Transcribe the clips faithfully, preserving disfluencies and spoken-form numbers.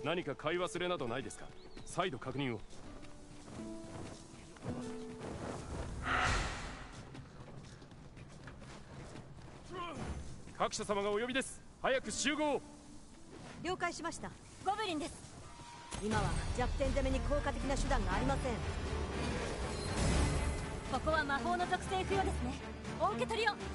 何か買い忘れなどないですか？再度確認を。各社様がお呼びです。早く集合。 了解しました。 ゴブリンです。 今は弱点攻めに効果的な手段がありません。 ここは魔法の属性付与ですね。お受け取りを。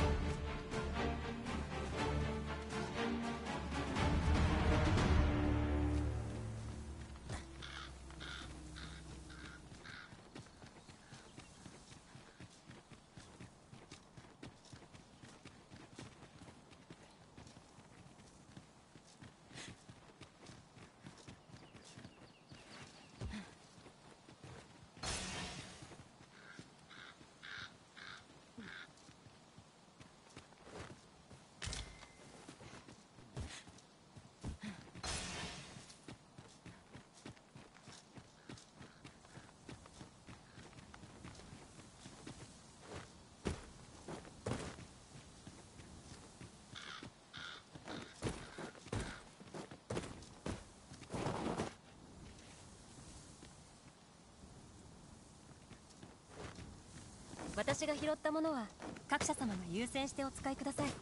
私が拾ったものは各社様が優先してお使いください。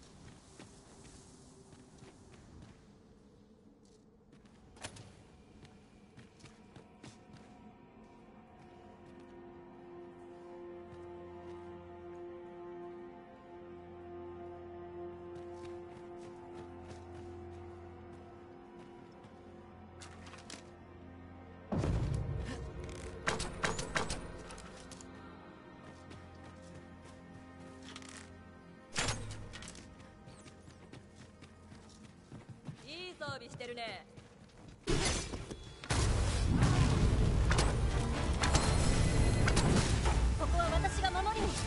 いい装備してるね。 ここは私が守りに。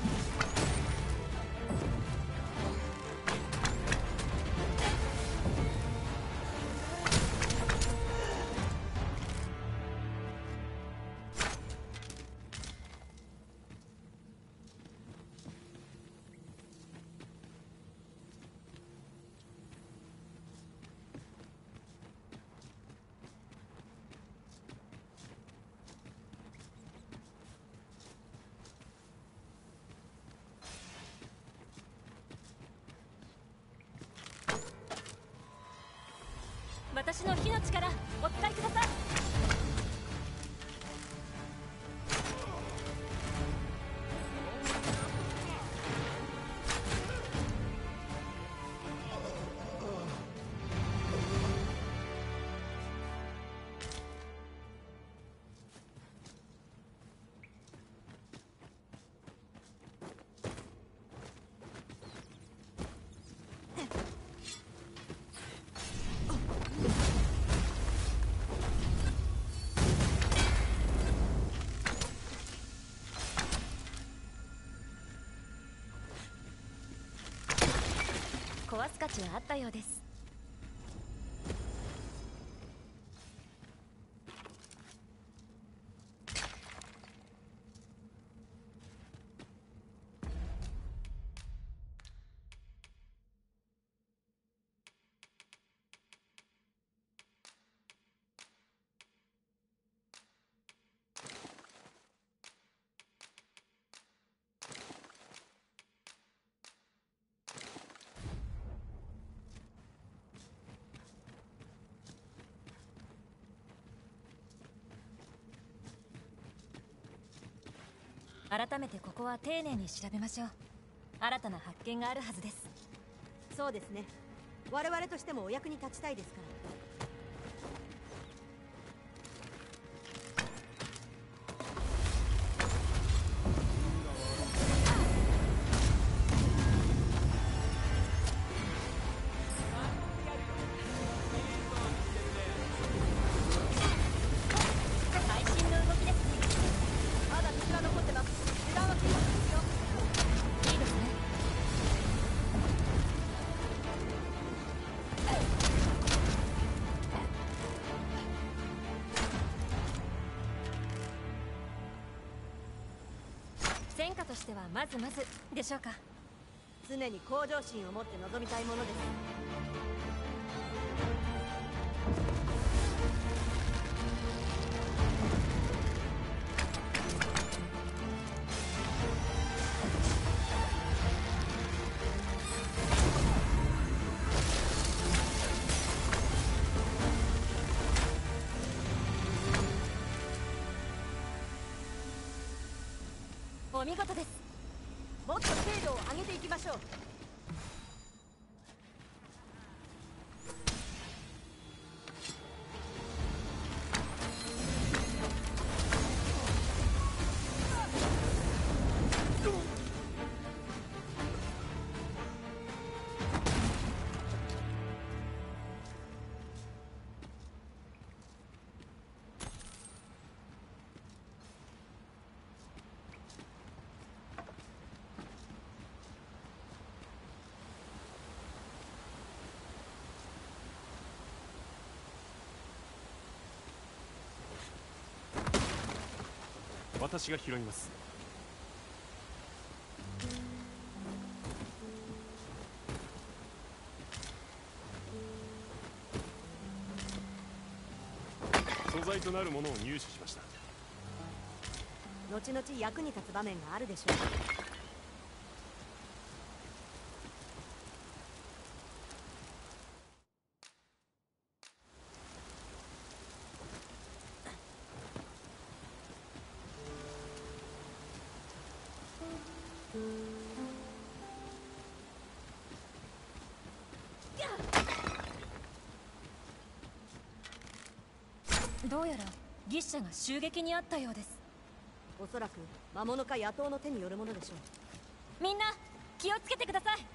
私の火の力お使いください。壊す価値はあったようです。改めてここは丁寧に調べましょう。新たな発見があるはずです。 そうですね。我々としてもお役に立ちたいですから。 戦果としてはまずまずでしょうか。 常に向上心を持って臨みたいものです。 お見事です。 もっと精度を上げていきましょう。 私が拾います。素材となるものを入手しました。 後々役に立つ場面があるでしょう。 どうやら牛舎が襲撃にあったようです。 おそらく魔物か野党の手によるものでしょう。 みんな気をつけてください。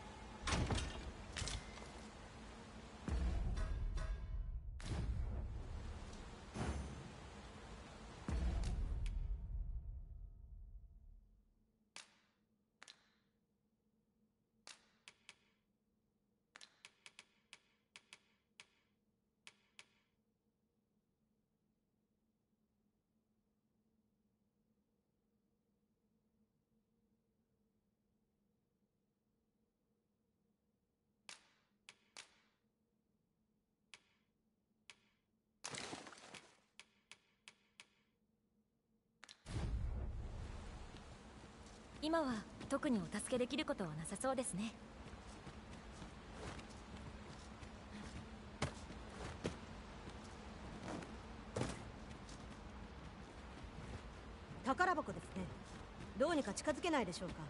今は特にお助けできることはなさそうですね。 宝箱ですね。どうにか近づけないでしょうか。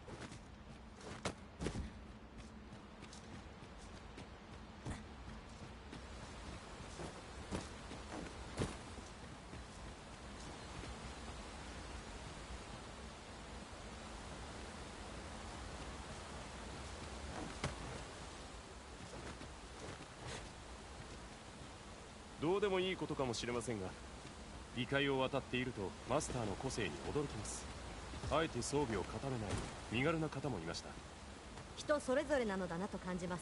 どうでもいいことかもしれませんが、異界を渡っているとマスターの個性に驚きます。あえて装備を固めない身軽な方もいました。 人それぞれなのだなと感じます。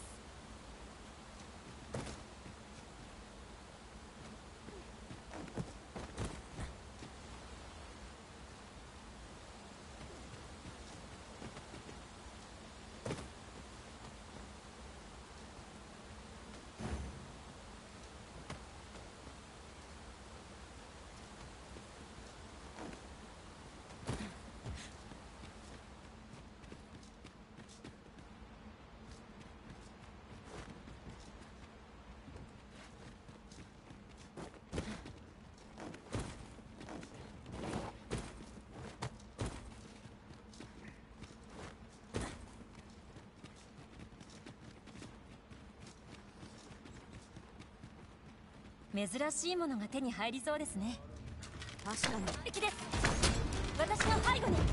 珍しいものが手に入りそうですね。 確かに敵です。私の背後に。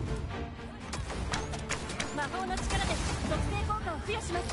魔法の力で属性効果を付与します。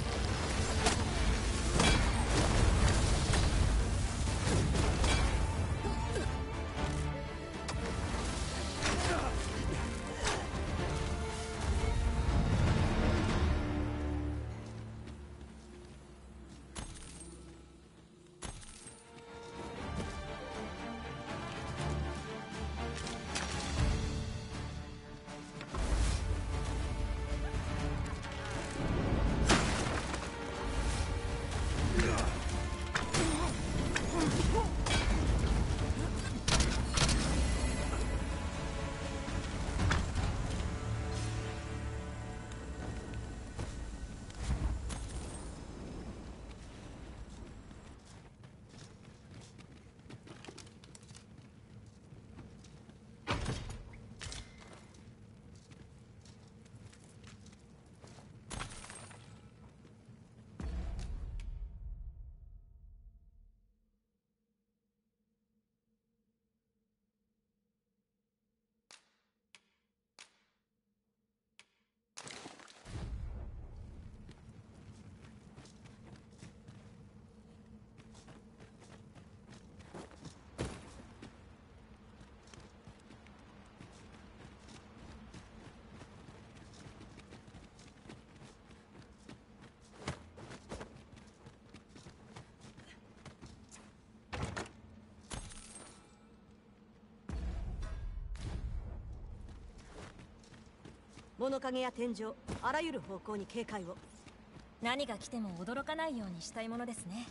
物陰や天井、あらゆる方向に警戒を。 何が来ても驚かないようにしたいものですね。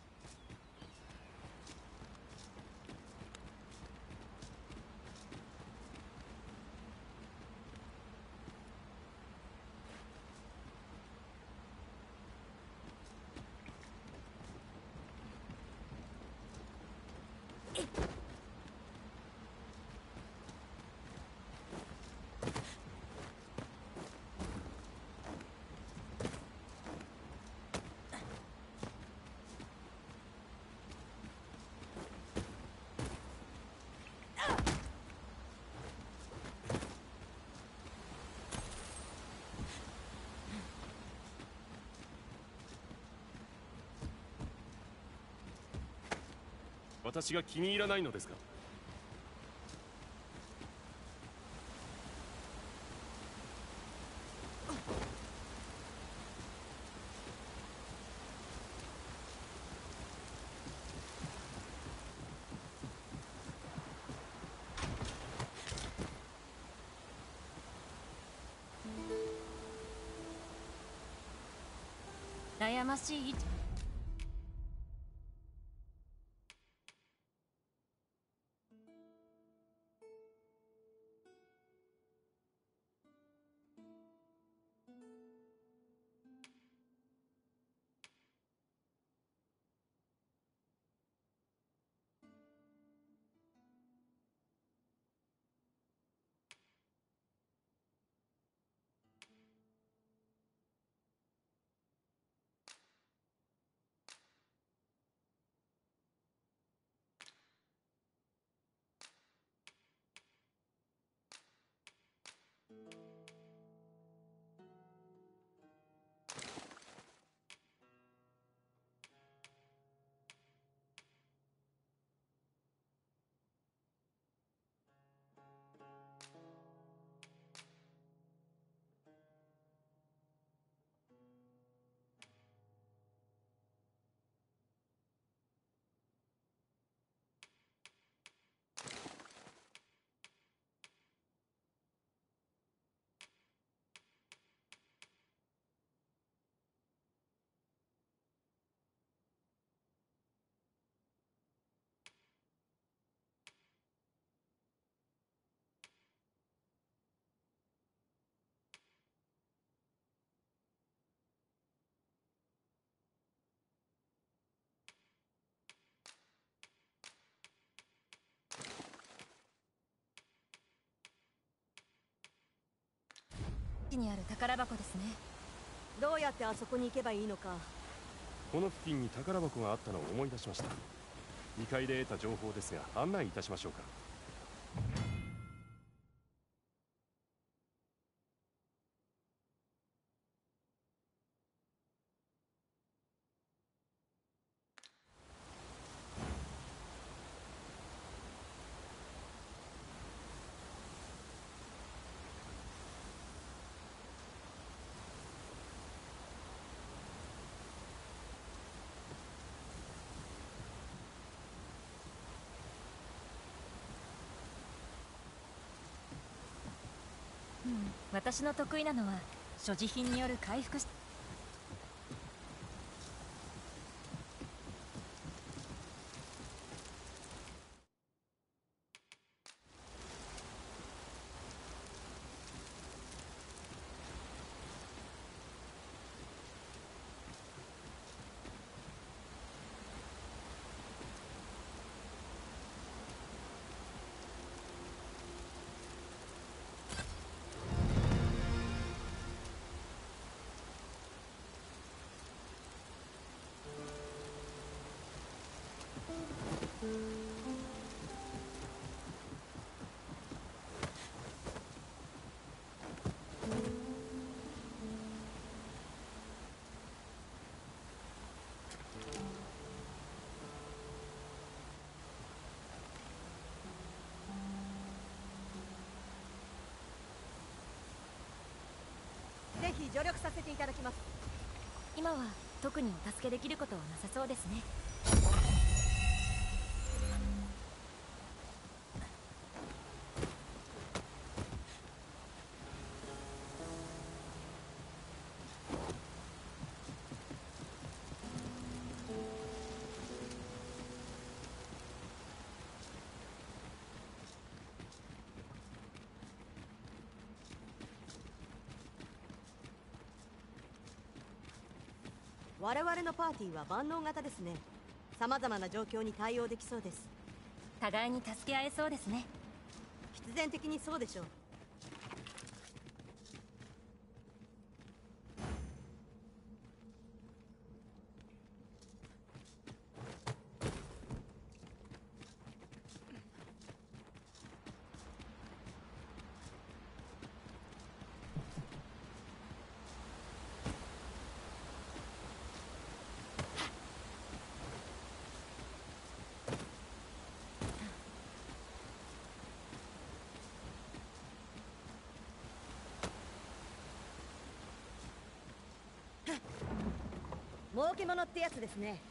私が気に入らないのですか？ 悩ましい。にある宝箱ですね。 どうやってあそこに行けばいいのか。 この付近に宝箱があったのを思い出しました。にかいで得た情報ですが案内いたしましょうか。 うん、私の得意なのは所持品による回復し。 ぜひ助力させていただきます。 今は特にお助けできることはなさそうですね。 我々のパーティーは万能型ですね。様々な状況に対応できそうです。 互いに助け合えそうですね。 必然的にそうでしょう。儲け者ってやつですね。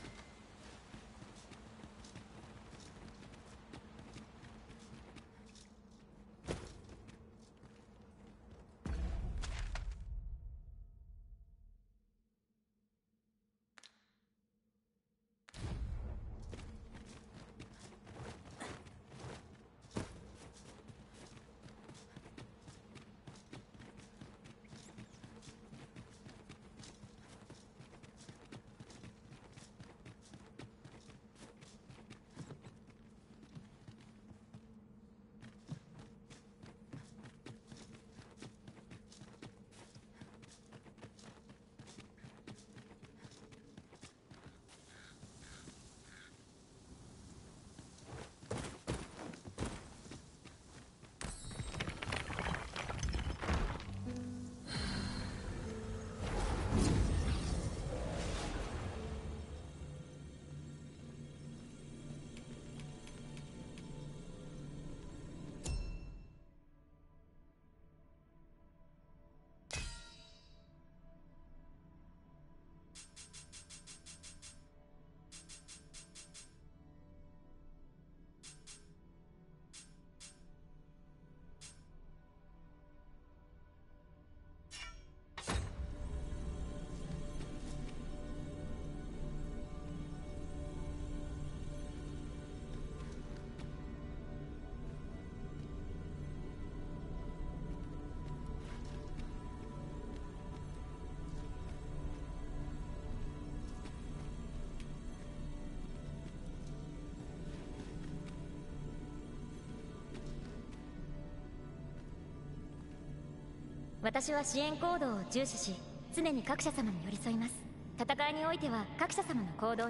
私は支援行動を重視し、常に各社様に寄り添います。戦いにおいては各社様の行動に。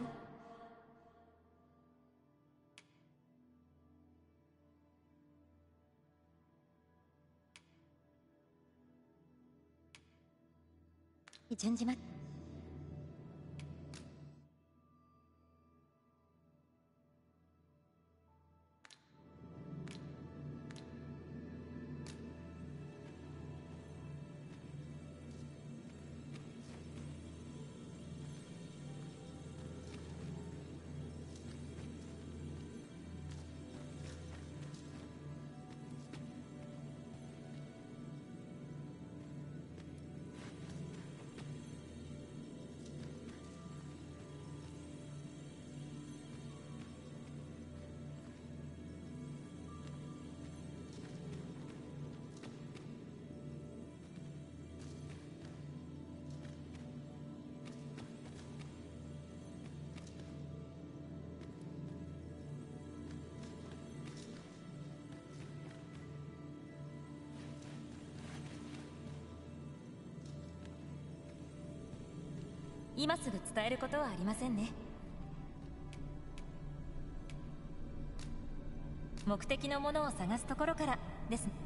順次ま今すぐ伝えることはありませんね。目的のものを探すところからですね。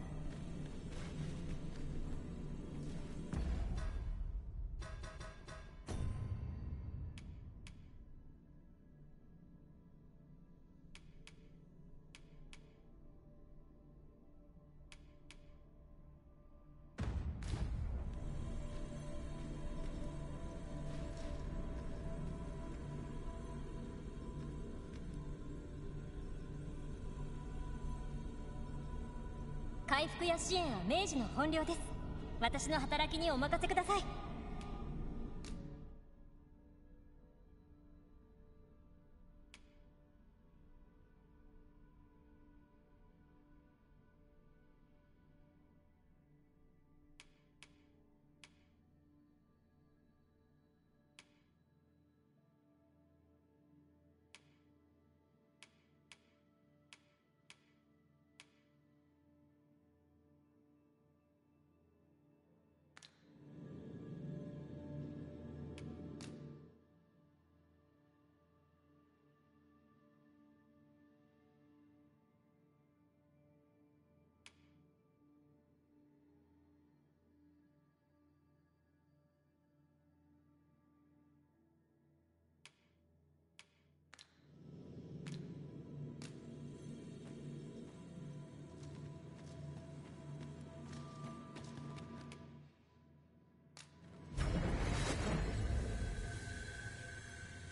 回復や支援は明治の本領です。私の働きにお任せください。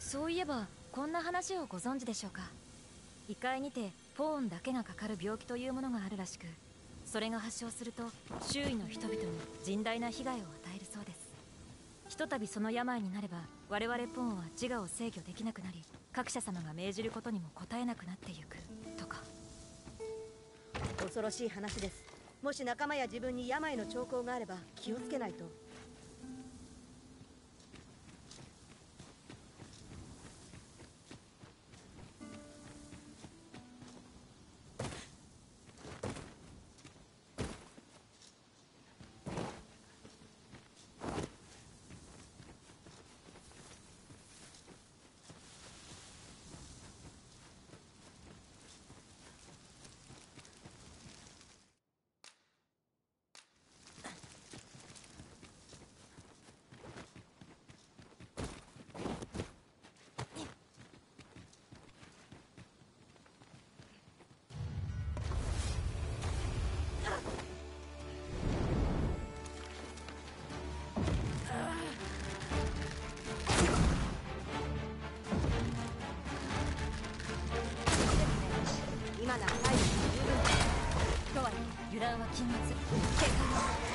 そういえばこんな話をご存知でしょうか。異界にてポーンだけがかかる病気というものがあるらしく、それが発症すると周囲の人々に甚大な被害を与えるそうです。ひとたびその病になれば我々ポーンは自我を制御できなくなり、各社様が命じることにも応えなくなってゆくとか。 恐ろしい話です。もし仲間や自分に病の兆候があれば気をつけないと。今なら体力十分とはいえ油断は禁物。警戒を。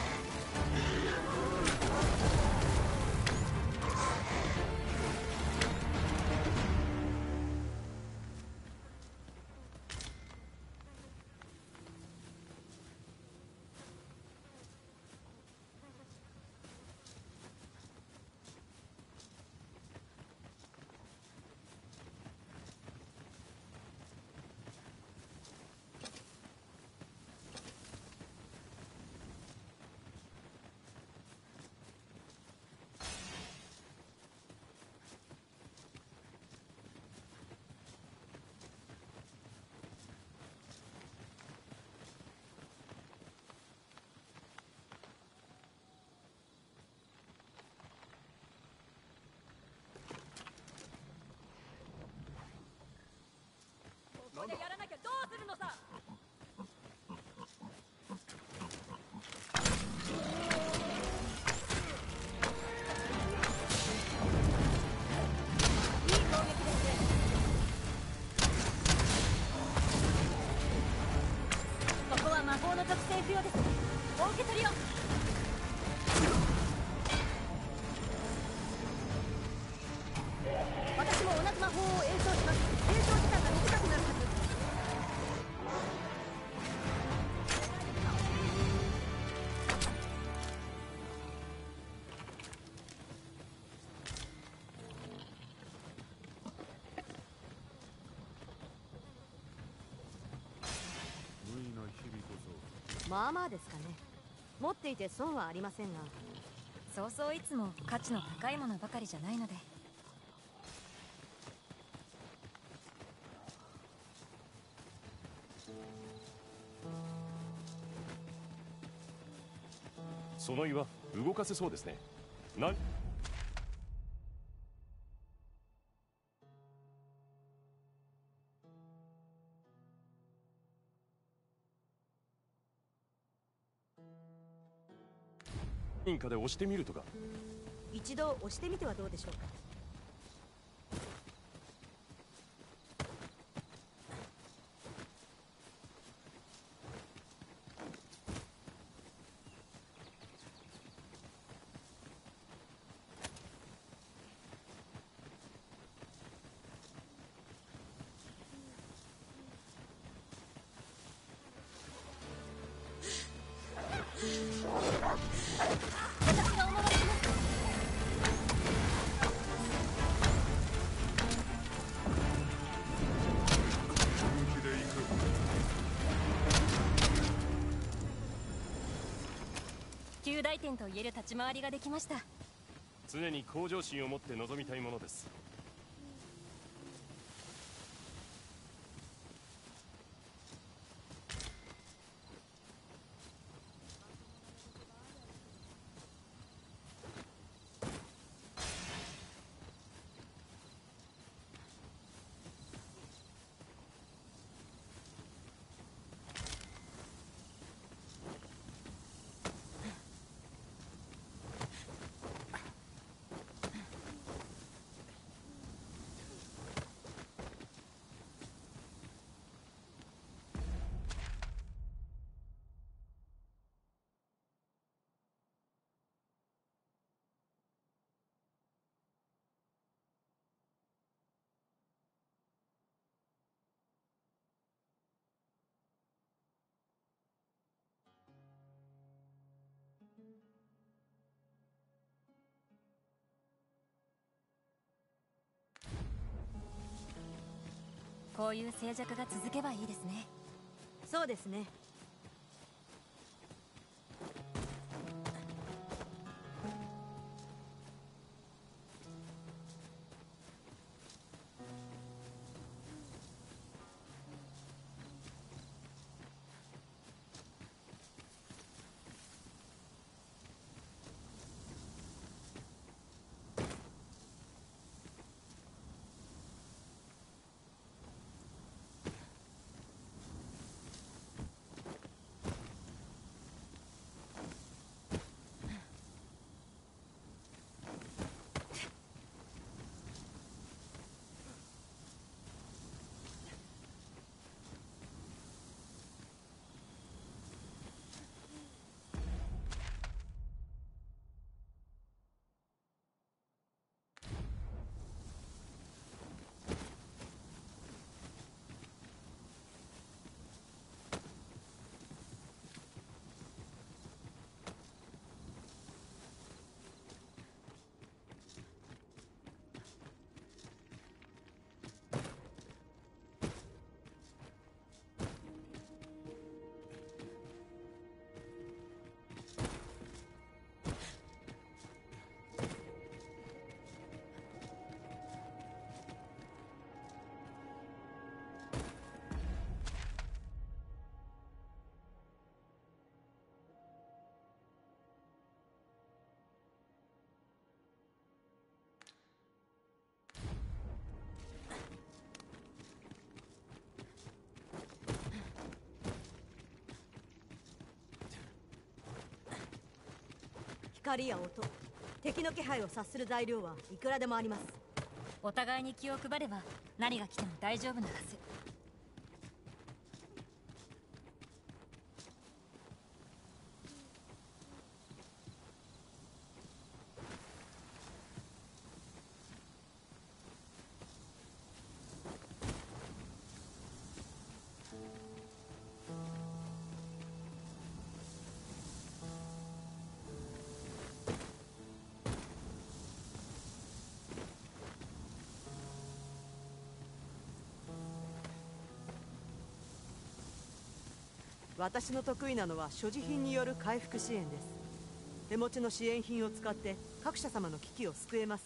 ここでやらなきゃどうするのさ。いい攻撃ですね。ここは魔法の特性付与です。お受け取りを。 私も同じ魔法を演奏します。演奏時間が短くなるはず。 無意な日々こそまあまあですかね。持っていて損はありませんが。 そうそういつも価値の高いものばかりじゃないので。 その岩動かせそうですね。何認可で押してみるとか。 一度押してみてはどうでしょうか。 私がお守りします。 本気で行く。 及第点と言える立ち回りができました。 常に向上心を持って臨みたいものです。 こういう静寂が続けばいいですね。 そうですね。光や音、敵の気配を察する材料はいくらでもあります。 お互いに気を配れば何が来ても大丈夫なはず。 私の得意なのは所持品による回復支援です。手持ちの支援品を使って各社様の危機を救えます。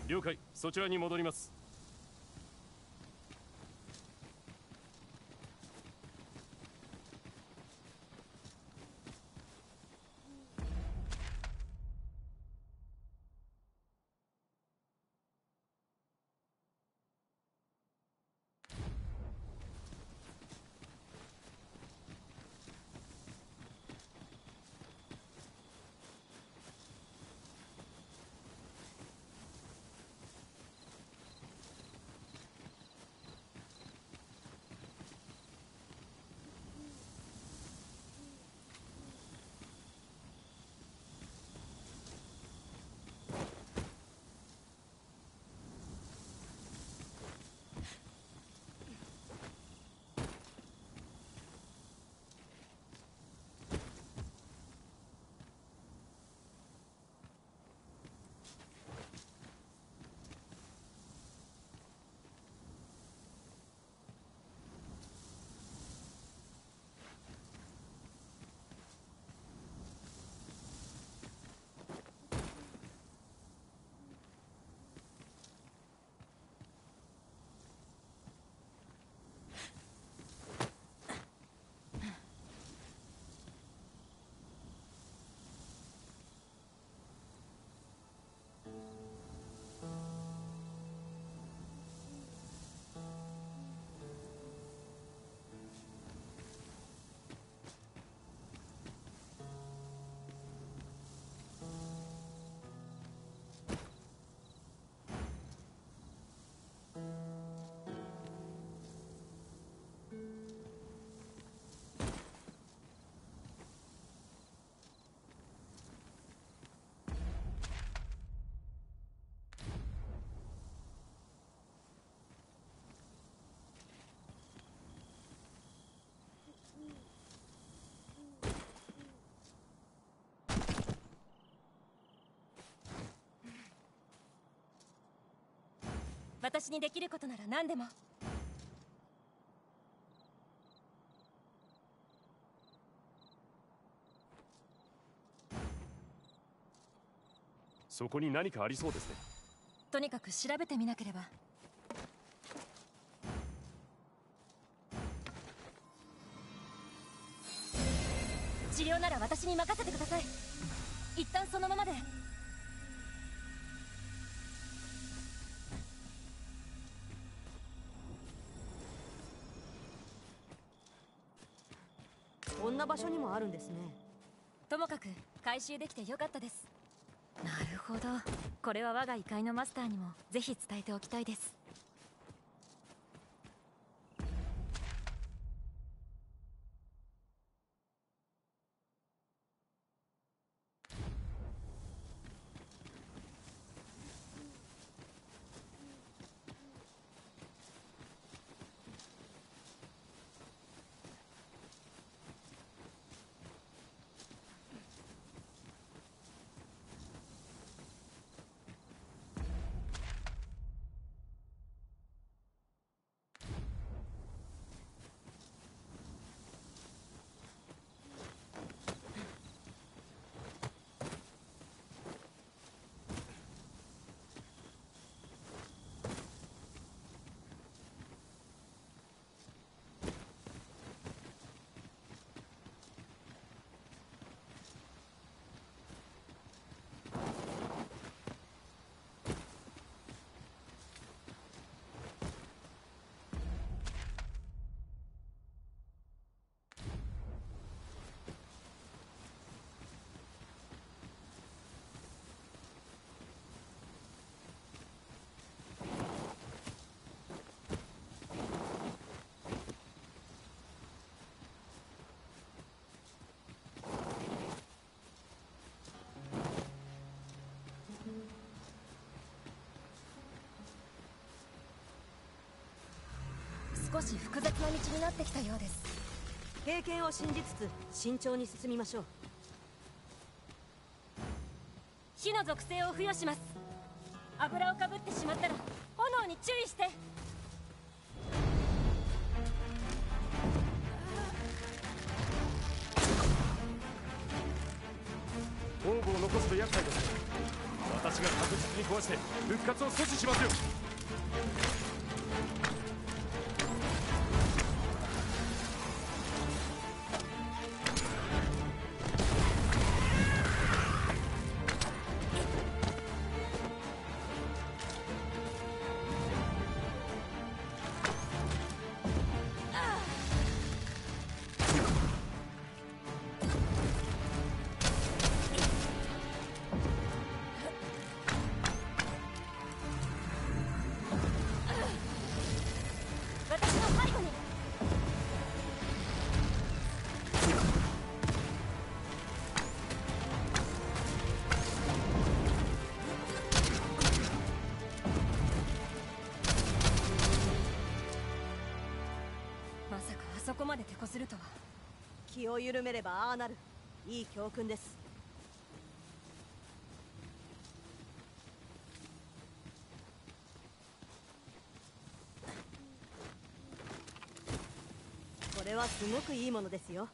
了解、そちらに戻ります。 私にできることなら何でも。 そこに何かありそうですね。 とにかく調べてみなければ。治療なら私に任せてください。一旦そのままで。 こんな場所にもあるんですね。 ともかく回収できてよかったです。なるほど、これは我が異界のマスターにもぜひ伝えておきたいです。少し複雑な道になってきたようです。 経験を信じつつ慎重に進みましょう。 火の属性を付与します。油をかぶってしまったら炎に注意して。 オーブを残すと厄介です。私が確実に壊して復活を阻止しますよ。 私の背後に。まさかあそこまで手こずるとは。 気を緩めればああなる。いい教訓です。これはすごくいいものですよ。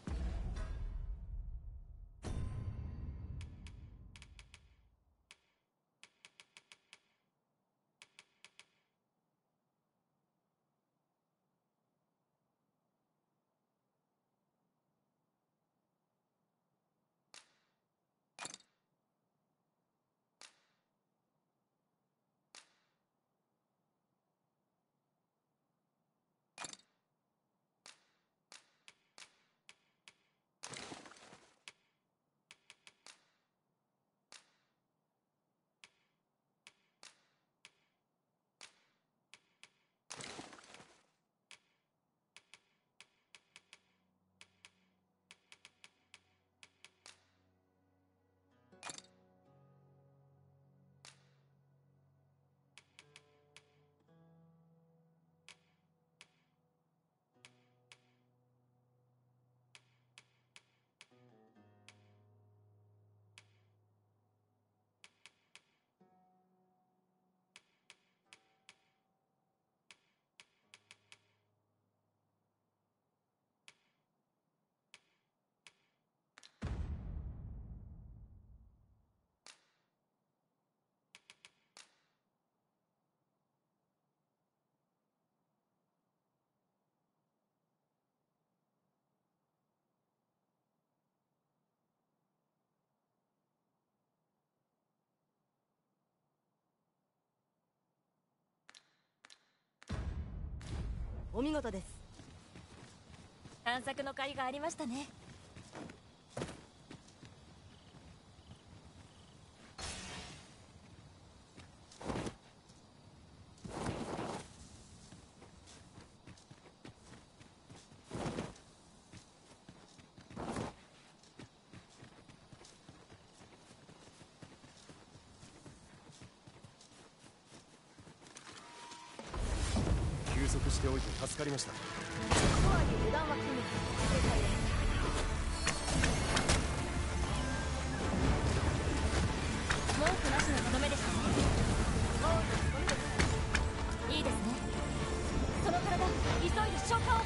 お見事です。 探索の甲斐がありましたね。 休息しておいて助かりました。 とはいえ油断は禁物。正解です。 文句なしのとどめでしたね。 もうそれです。 いいですね。その体急いで消化を。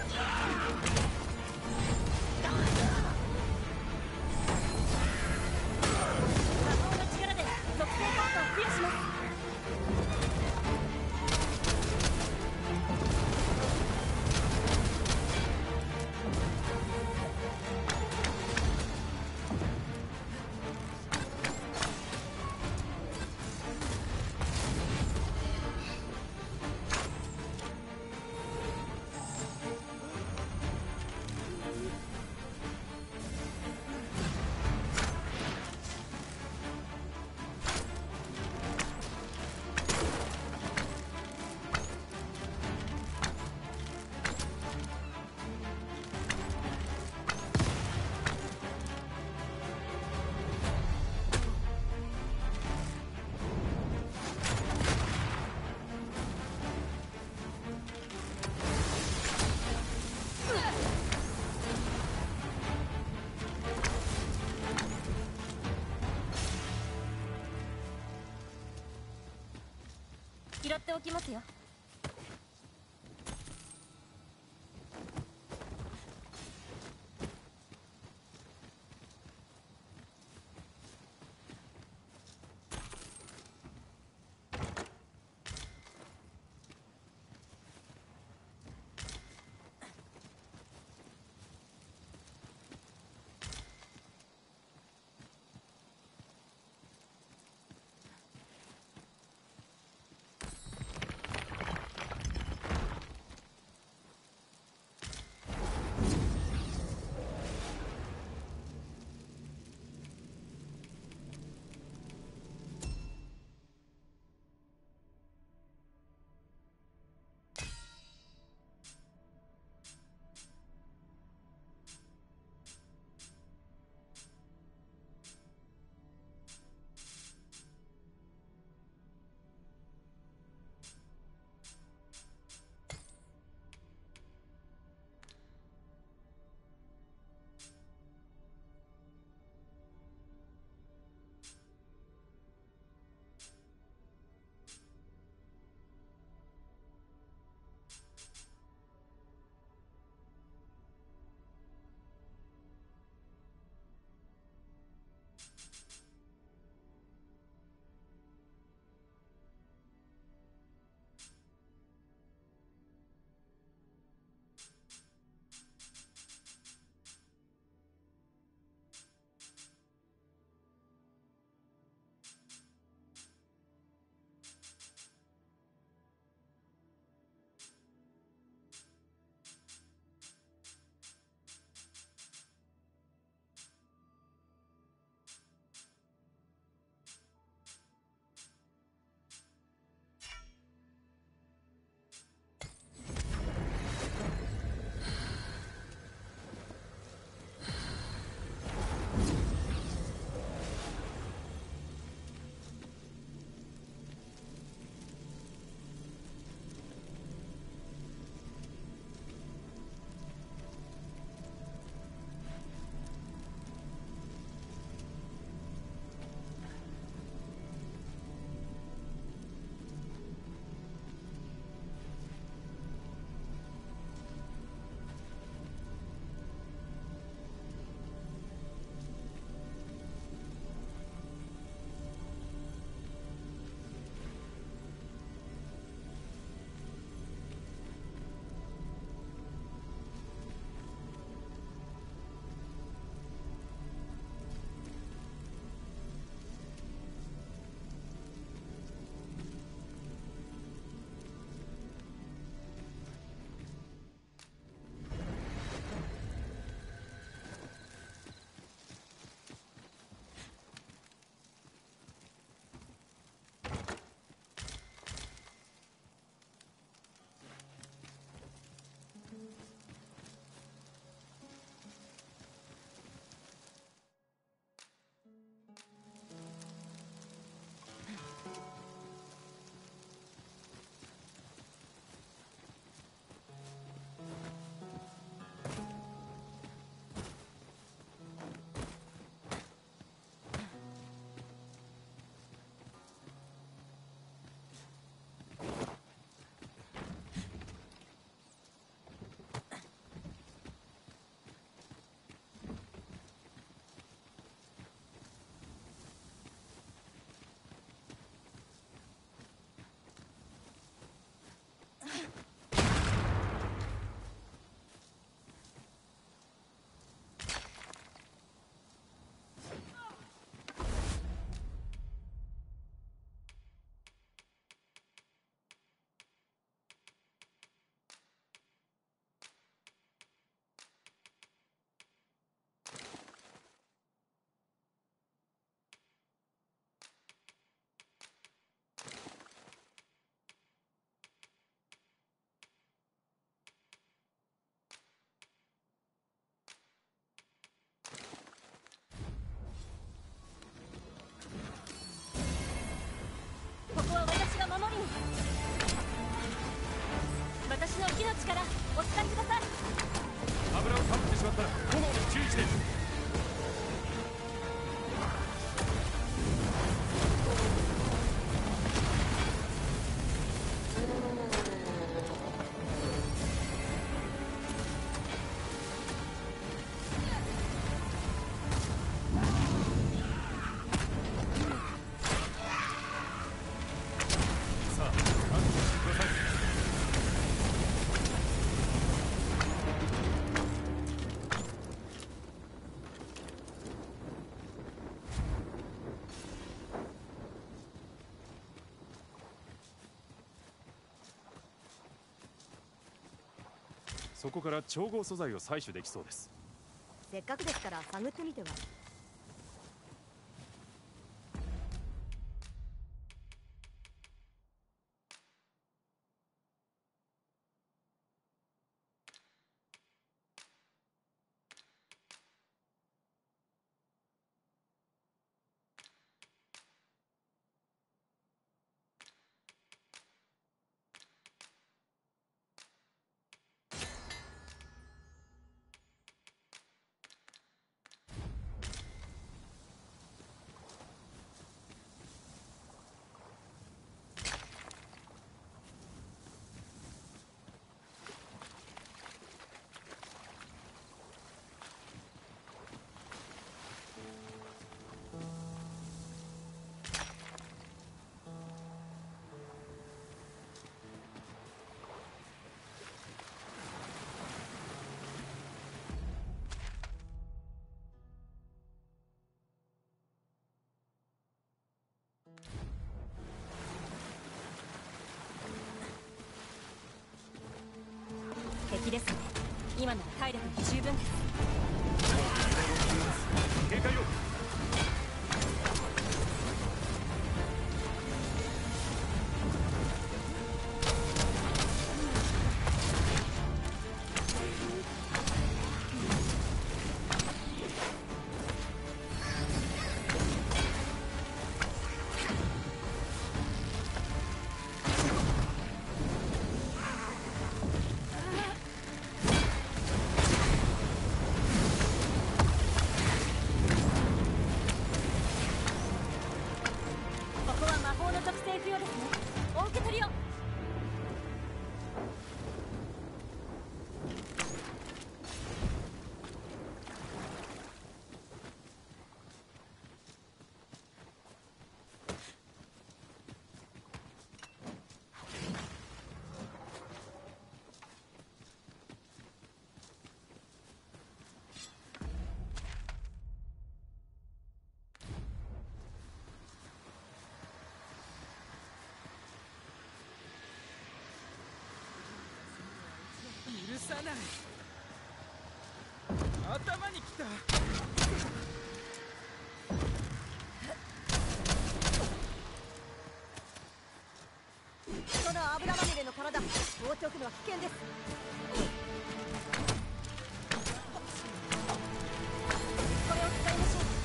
可能な力で属性カウントを付与します。拾っておきますよ。 火の力お使いください。 油をかぶってしまったら炎に注意して。そこから調合素材を採取できそうです。 せっかくですから探ってみては。 敵ですね。今なら体力に十分です。 警戒を。 許さない。頭にきた。 その油まみれの体放っておくのは危険です。 これを使いましょう。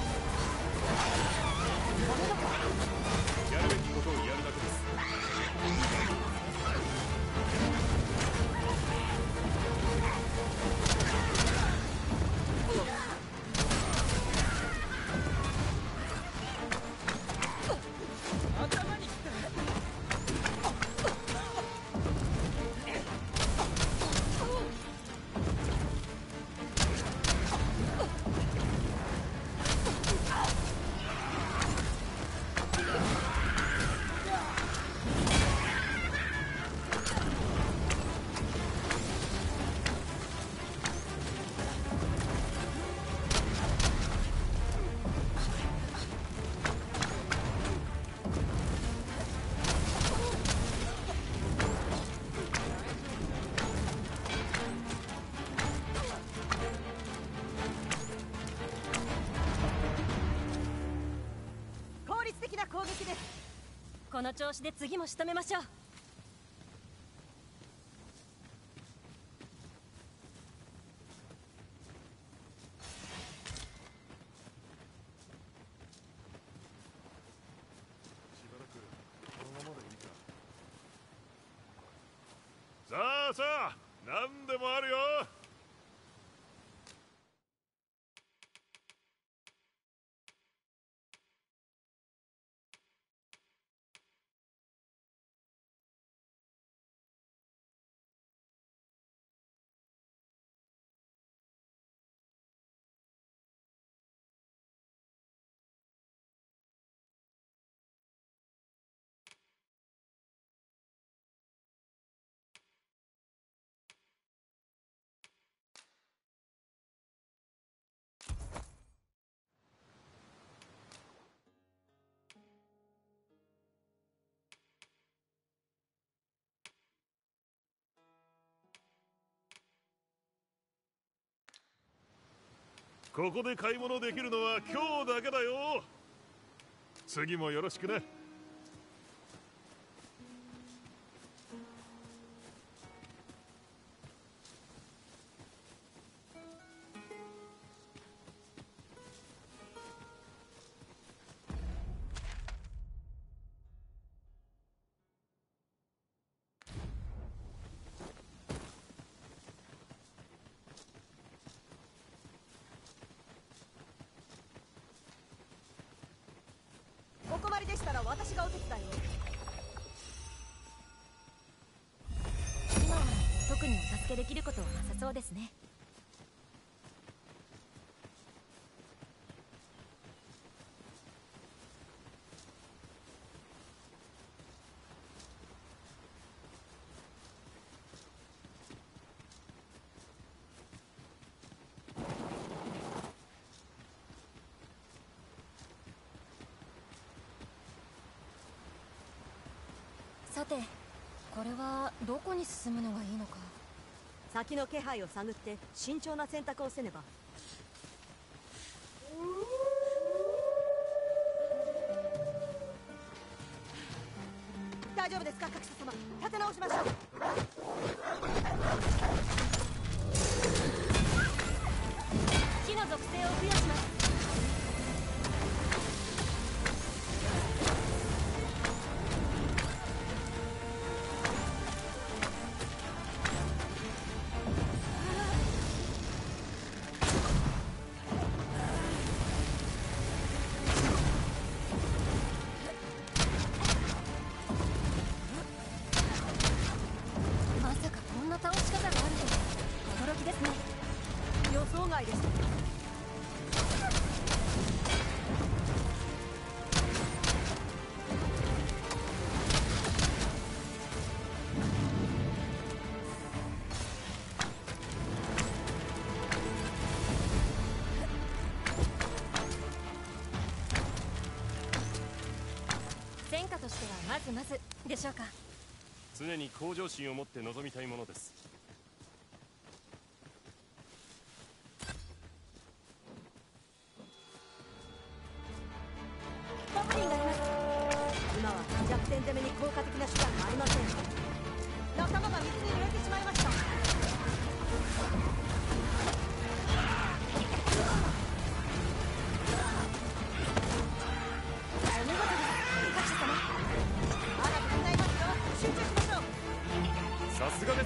やるべきことをやるだけです。 この調子で次も仕留めましょう。 さあさあ、何でもあるよ。ここで買い物できるのは今日だけだよ。次もよろしくね。 お困りでしたら私がお手伝いを。 今は特にお助けできることはなさそうですね。さて、これはどこに進むのがいいのか。 先の気配を探って慎重な選択をせねば。大丈夫ですか、各社様。立て直しましょう。 火の属性を付与します。まさかこんな倒し方があるとは驚きですね。 予想外でした。 戦果としてはまずまずでしょうか。 常に向上心を持って臨みたいものです。 バブリンがいます。今は弱点攻めに効果的な手段がありません。仲間が水に濡れてしまいました。 お見事です、各社様。 まだ足りないますよ。集中しましょう。 さすがです。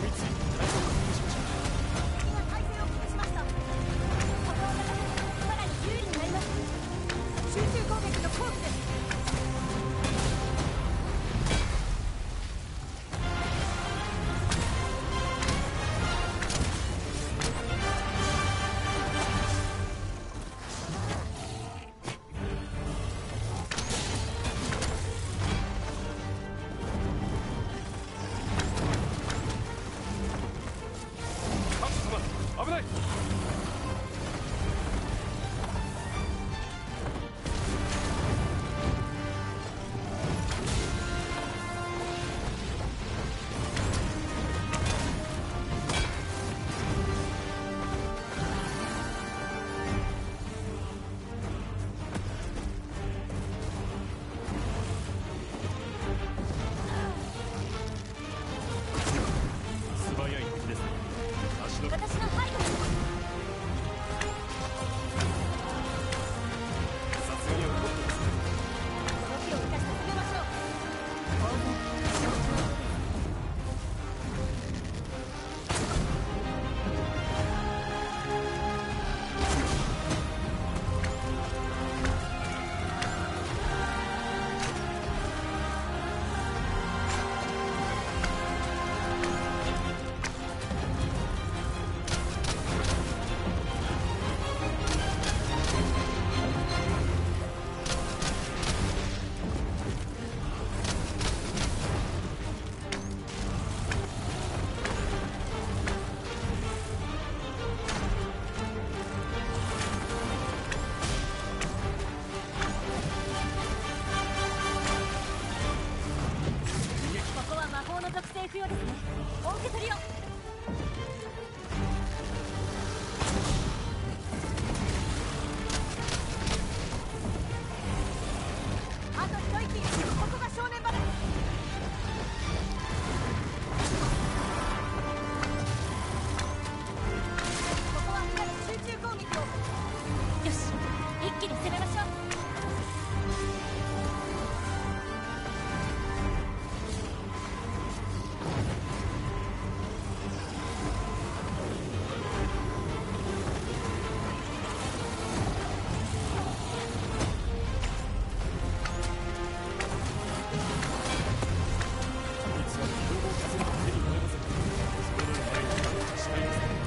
について対策を崩しましょう。 今体勢を崩しました。ここを高くさらに有利になります。集中攻撃のコースです。 危ない。素早い敵ですね。足の私の背後に。 さすがに怒ってますね。 動きを生かして攻めましょう。当然承知の上です。ここは魔法の属性付与ですね。お受け取りを。あと一息。ここが正念場です。ここはさらに集中攻撃を。よし、一気に攻めましょう。 こいつは移動をさせると手に入れません。それの前に何とかしたいですね。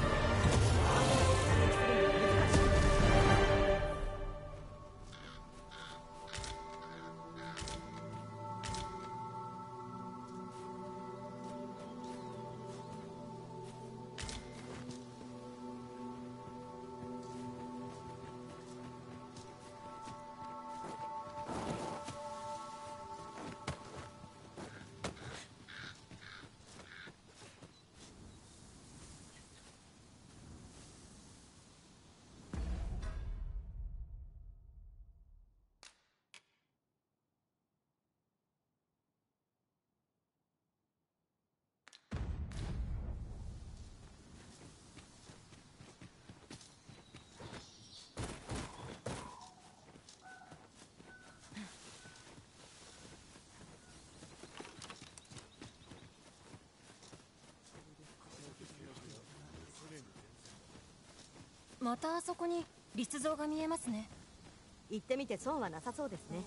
またあそこに立像が見えますね。 行ってみて損はなさそうですね。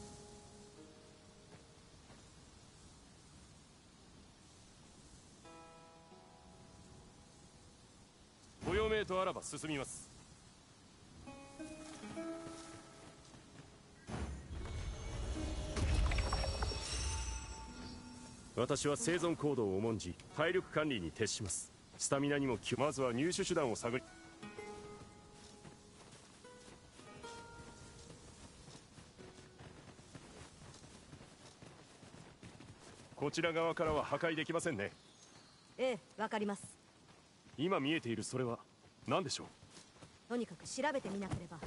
ご用命とあらば進みます。私は生存行動を重んじ体力管理に徹します。スタミナにも気を。まずは入手手段を探り。こちら側からは破壊できませんね。 ええ、わかります。 今見えているそれは何でしょう。 とにかく調べてみなければ。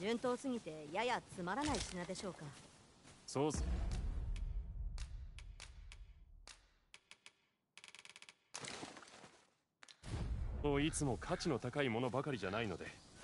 順当すぎてややつまらない品でしょうか。 そうすもういつも価値の高いものばかりじゃないので